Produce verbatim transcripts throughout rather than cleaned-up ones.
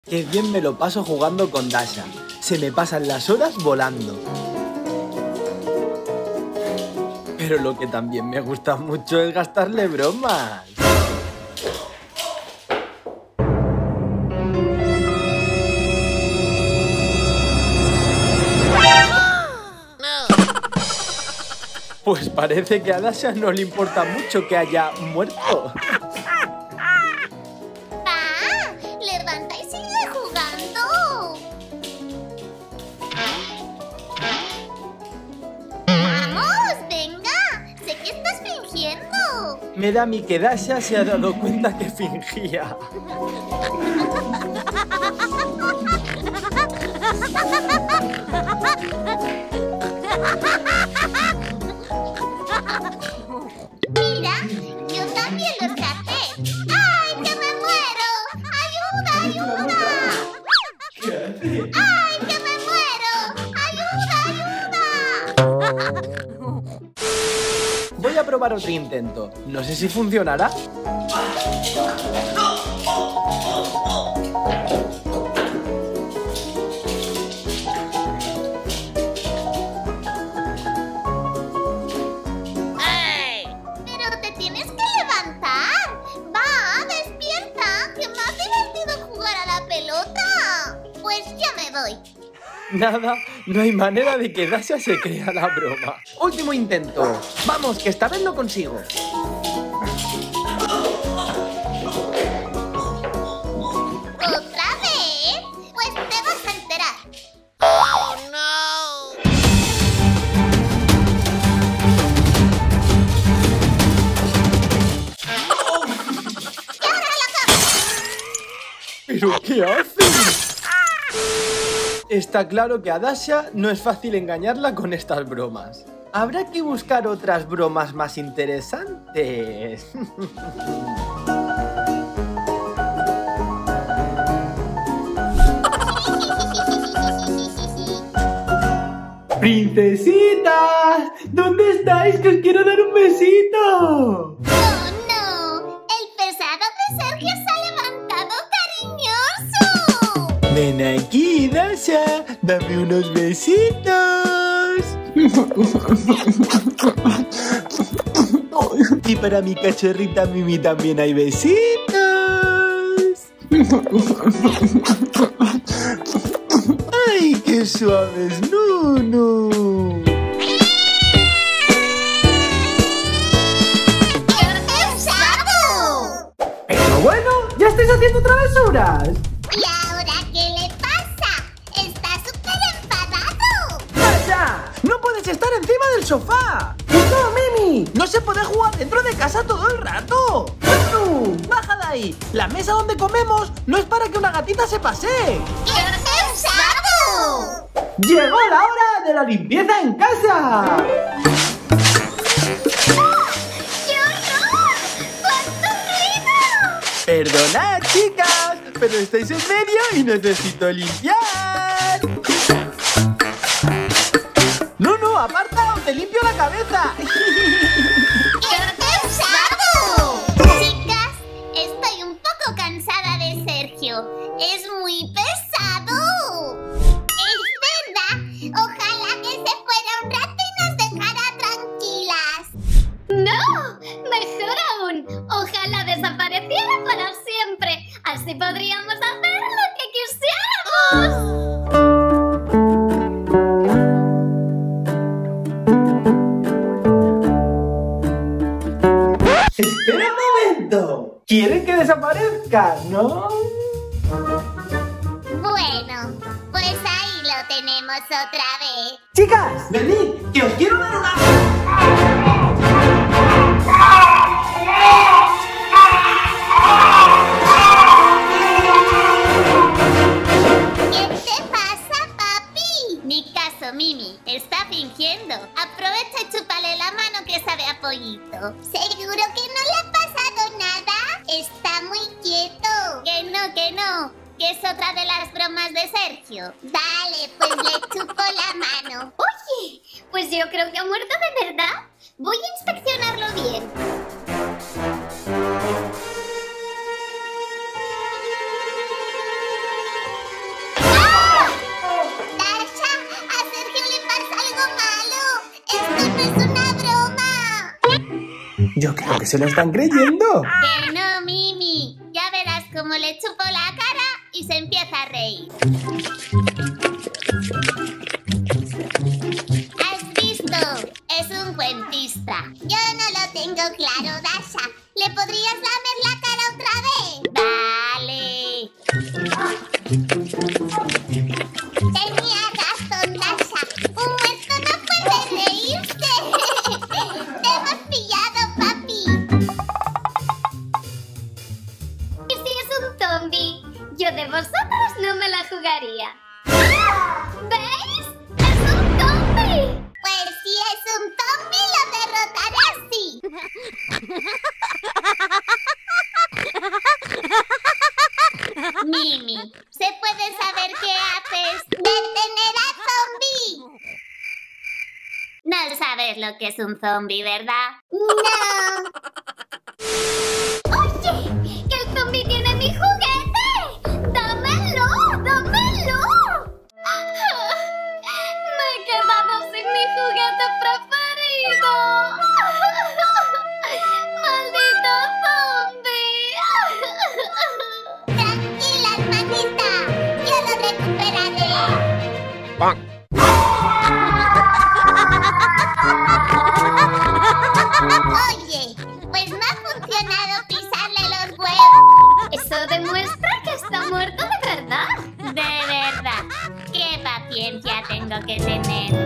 Qué bien me lo paso jugando con Dasha. Se me pasan las horas volando. Pero lo que también me gusta mucho es gastarle bromas. Pues parece que a Dasha no le importa mucho que haya muerto. ¡Ah! ¡Levanta y sigue jugando! ¡Vamos! ¡Venga! ¡Sé que estás fingiendo! Me da a mí que Dasha se ha dado cuenta que fingía. Mira, yo también lo saqué. ¡Ay, que me muero! ¡Ayuda, ayuda! ¡Ay, que me muero! ¡Ayuda, ayuda! Voy a probar otro intento. No sé si funcionará. Nada, no hay manera de que Dasha se crea la broma. Último intento. Vamos, que esta vez lo consigo. ¿Otra vez? Pues te vas a enterar. ¡Oh, no! ¡Y ahora la cama! ¿Pero qué haces? Está claro que a Dasha no es fácil engañarla con estas bromas. Habrá que buscar otras bromas más interesantes. ¡Princesitas! ¿Dónde estáis? ¡Que os quiero dar un besito! ¡Oh, no! ¡El pesado de Sergio se ha levantado, cariñoso! Ven aquí, Dasha, dame unos besitos. Y para mi cachorrita Mimi también hay besitos. ¡Ay, qué suaves, Nunu! ¡Qué pesado! Pero bueno, ya estáis haciendo travesuras. ¿Y ahora qué le pasa? ¡Está súper enfadado! ¡Dasha! ¡No puedes estar encima del sofá! ¡No, Mimi! ¡No se puede jugar dentro de casa todo el rato! ¡Nunu! ¡Baja de ahí! La mesa donde comemos no es para que una gatita se pasee. ¡Qué pesado! ¡Llegó la hora de la limpieza en casa! ¡Qué horror! ¡Cuánto ruido! Perdonad, chicas, pero estáis en medio y necesito limpiar. ¡No, no! ¡Aparta o te limpio la cabeza! ¡Qué pesado! Chicas, estoy un poco cansada de Sergio. Es muy pesado. Es verdad. Ojalá que se fuera un rato y nos dejara tranquilas. ¡No! Mejor aún. Ojalá desapareciera para siempre. Así podríamos hacer lo que quisiéramos. ¡Espera un momento! ¿Quieren que desaparezca, no? Bueno, pues ahí lo tenemos otra vez. Chicas, venid, que os quiero dar una... ¿Qué te pasa, papi? Ni caso, Mimi. Está fingiendo. Aprovecha y chúpale la mano que sabe a pollito. ¿Seguro que no le ha pasado nada? Está muy quieto. Que no, que no. Que es otra de las bromas de Sergio. Vale, pues le chupo la mano. Oye, pues yo creo que ha muerto de verdad. Voy a inspeccionarlo bien. Yo creo que se lo están creyendo. Que no, Mimi. Ya verás cómo le chupo la cara y se empieza a reír. ¿Has visto? Es un cuentista. Yo no lo tengo claro, Dasha. ¿Le podrías lamer la cara otra vez? Vale. Tenía razón, Dasha. Un muerto no puede reírse. Te hemos pillado, papi. ¿Y si es un zombie? Yo de vosotros no me la jugaría. ¿Veis? ¡Es un zombie! Pues si es un zombie, lo derrotarás, sí. Mimi, ¿se puede saber qué haces? ¡Detener al zombie! No sabes lo que es un zombie, ¿verdad? No. ¡Oye! ¡Que el zombie tiene mi juguete! ¡Dámelo! ¡Dámelo! Me he quedado sin mi juguete preferido. ¡Maldito zombie! Tranquila, hermanita. Yo lo recuperaré. Oye, pues no ha funcionado pisarle los huevos. Eso demuestra que está muerto de verdad. De verdad, qué paciencia tengo que tener.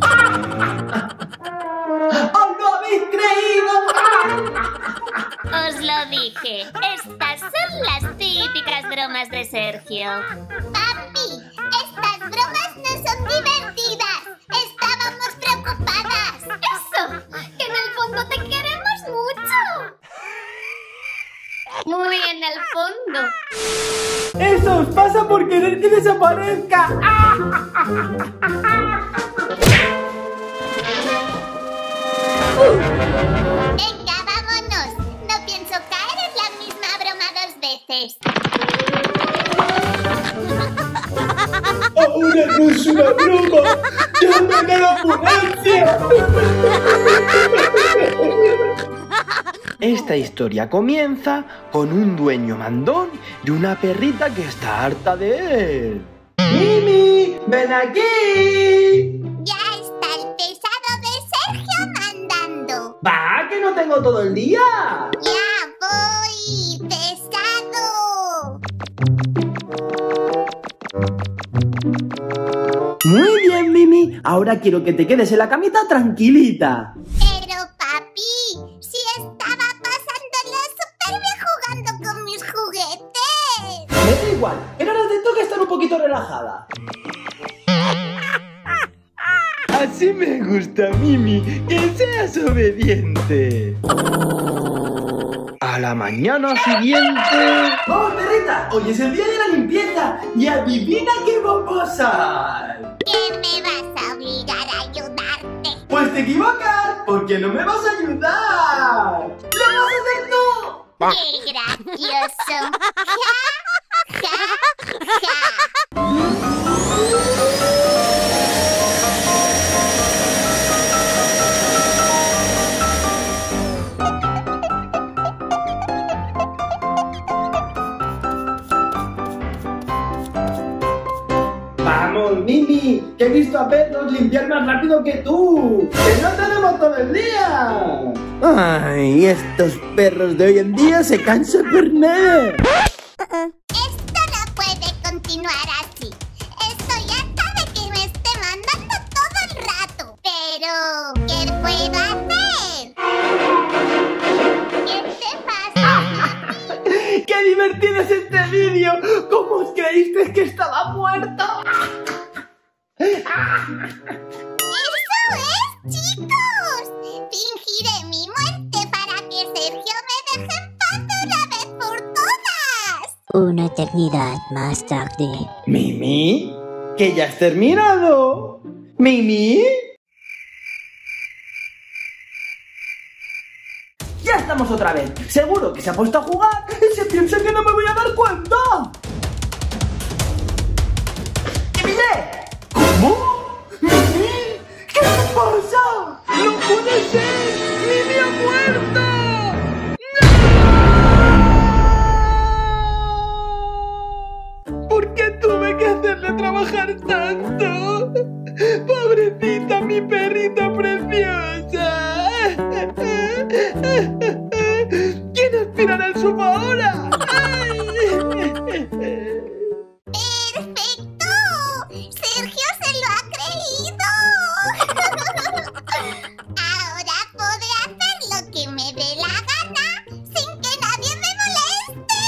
¡Os lo habéis creído! Os lo dije, estas son las típicas bromas de Sergio. Papi, estas bromas no son divertidas. Estábamos preocupadas. Eso, que en el fondo te queremos mucho. Muy en el fondo. ¡Eso os pasa por querer que desaparezca! Venga, vámonos. No pienso caer en la misma broma dos veces. ¡Ahora no es una broma! ¡Llamen a la ambulancia! Esta historia comienza con un dueño mandón y una perrita que está harta de él. ¡Mimi! ¡Ven aquí! Ya está el pesado de Sergio mandando. ¡Va, que no tengo todo el día! Ya voy, pesado. Muy bien, Mimi. Ahora quiero que te quedes en la camita tranquilita. Pero papi, si estaba pasándolo súper bien jugando con mis juguetes. Me da igual, pero ahora te toca estar un poquito relajada. Así me gusta, Mimi, que seas obediente. A la mañana siguiente... ¡Oh, perrita! Hoy es el día de la limpieza y adivina qué va a pasar. ¿Qué me vas a obligar a ayudarte? Pues te equivocas, porque no me vas a ayudar. ¡Lo vas a hacer tú! ¡Qué gracioso! ¡Ja, ja, ja! Vamos, Mimi, que he visto a perros limpiar más rápido que tú. ¡Que no tenemos todo el día! Ay, estos perros de hoy en día se cansan por nada. Esto no puede continuar así. Estoy harta de que me esté mandando todo el rato. Pero, ¿qué puedo hacer? ¿Qué te pasa? ¡Qué divertido es este vídeo! ¿Cómo os creísteis que estaba muerto? ¡Eso es, chicos! Fingiré mi muerte para que Sergio me deje en paz de una vez por todas. Una eternidad más tarde. ¿Mimi? ¿Que ya has terminado? ¿Mimi? ¡Ya estamos otra vez! Seguro que se ha puesto a jugar y se piensa que no me voy a dar cuenta. ¡Mimi! ¿Cómo? ¡Mimi! ¿Qué te pasa? ¡No puede ser! ¡Mimi ha muerto! haga trabajar tanto. Pobrecita, mi perrita preciosa. ¿Quién aspirará el sofá ahora? ¡Perfecto! ¡Sergio se lo ha creído! Ahora podré hacer lo que me dé la gana sin que nadie me moleste.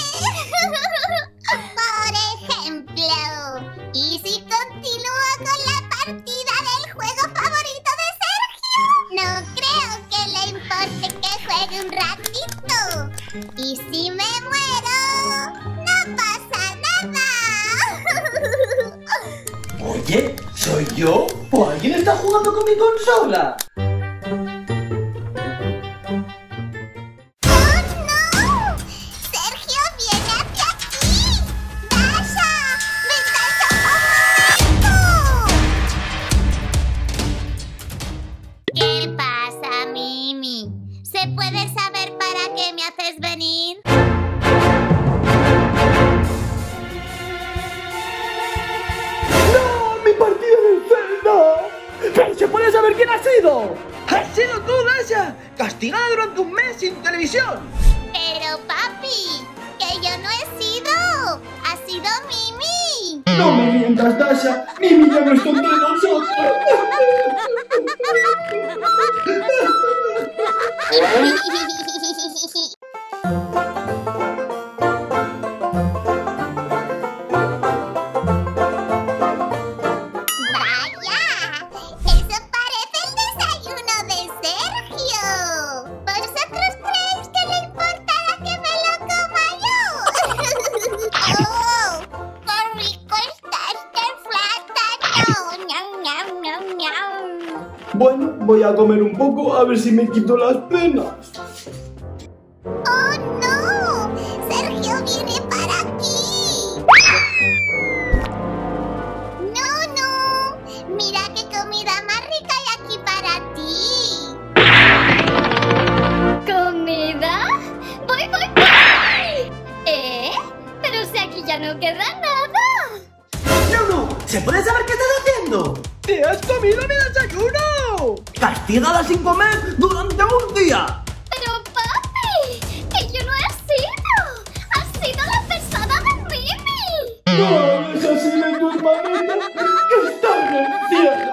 Por ejemplo, ¿y si continúo con la partida del juego favorito de Sergio? No creo que le importe que juegue un ratito. ¿Y si me muero? No pasa nada. Oye, ¿soy yo? ¿O alguien está jugando con mi consola? ¡Oh, no! ¡Sergio viene hacia aquí! ¡Dasha! ¡Ven un momento! ¿Qué pasa, Mimi? ¿Se puede saber para qué me haces venir? ¡Mi partida del Zelda! ¿Pero se puede saber quién ha sido? ¡Has sido tú, Dasha! ¡Castigada durante un mes sin televisión! Pero, papi, que yo no he sido. Ha sido Mimi. ¡No me mientas, Dasha! ¡Mimi ya no está entre nosotros! ¡Vaya! ¡Eso parece el desayuno de Sergio! ¿Vosotros creéis que le importará que me lo coma yo? ¡Oh! ¡Qué rico está este plátano! ¡Ñam, ñam, ñam, ñam! Bueno, voy a comer un poco a ver si me quito las penas. ¡Oh, no! ¡Sergio viene para aquí! ¡No, no! ¡Mira qué comida más rica hay aquí para ti! ¿Comida? ¡Voy, voy, voy! ¿Eh? Pero si aquí ya no queda nada. ¡No, no! ¿Se puede saber qué estás haciendo? ¡Te has comido mi desayuno! ¡Castigada sin comer durante un día! Pero papi, que yo no he sido. Ha sido la pesada de Mimi. ¡No hables así de tu hermanita! ¡Que está en el cielo!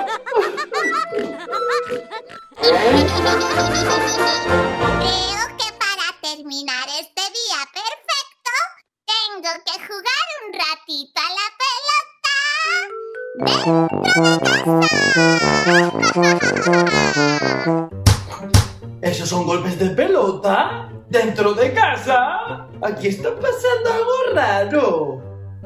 Creo que para terminar este día perfecto, tengo que jugar un ratito a la pelota. ¿Esos son golpes de pelota? ¿Dentro de casa? Aquí está pasando algo raro.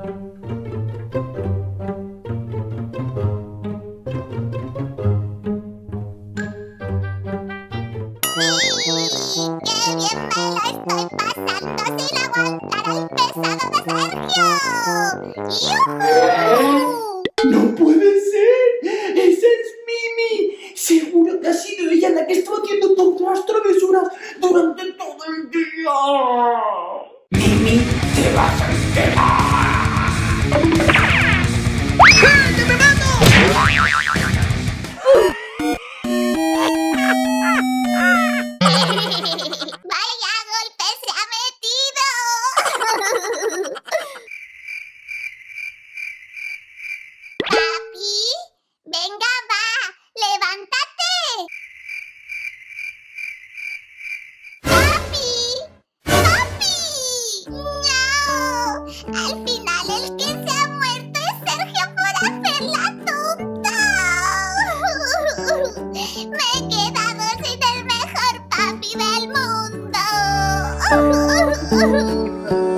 ¡Qué bien me lo estoy pasando sin aguantar el pesado de Sergio! ¡Yujú! ¡No puede ser! ¡Esa es Mimi! Seguro que ha sido ella la que estaba haciendo todas las travesuras durante todo el día. ¡Mimi, te vas a enterar! ¡Eh, que me mato! ¡Vaya golpe se ha metido! ¡Papi! ¡Venga, va! ¡Levántate! ¡Papi! ¡Papi! ¡No! Al final el que se ha muerto es Sergio por hacer la tonta. Me he quedado sin el mejor papi del mundo.